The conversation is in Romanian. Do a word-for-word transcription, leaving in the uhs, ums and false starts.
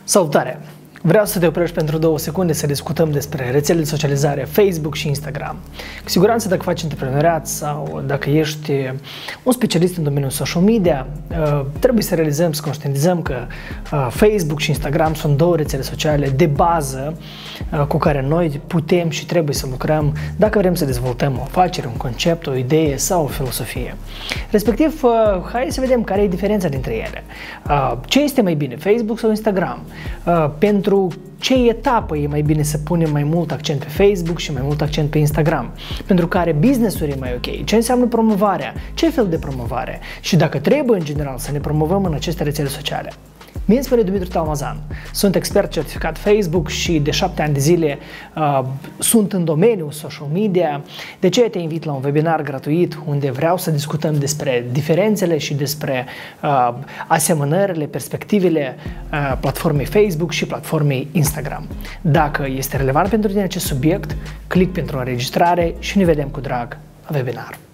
Salutare! Vreau să te oprești pentru două secunde să discutăm despre rețelele de socializare Facebook și Instagram. Cu siguranță dacă faci antreprenoriat sau dacă ești un specialist în domeniul social media, trebuie să realizăm, să conștientizăm că Facebook și Instagram sunt două rețele sociale de bază cu care noi putem și trebuie să lucrăm dacă vrem să dezvoltăm o afacere, un concept, o idee sau o filosofie. Respectiv, hai să vedem care e diferența dintre ele. Ce este mai bine, Facebook sau Instagram? Pentru ce etapă e mai bine să punem mai mult accent pe Facebook și mai mult accent pe Instagram? Pentru care business-ul e mai ok? Ce înseamnă promovarea? Ce fel de promovare? Și dacă trebuie în general să ne promovăm în aceste rețele sociale? Mie îmi spune Dumitru Talmazan, sunt expert certificat Facebook și de șapte ani de zile uh, sunt în domeniul social media. De ce te invit la un webinar gratuit unde vreau să discutăm despre diferențele și despre uh, asemănările, perspectivele uh, platformei Facebook și platformei Instagram. Dacă este relevant pentru tine acest subiect, click pentru înregistrare și ne vedem cu drag la webinar.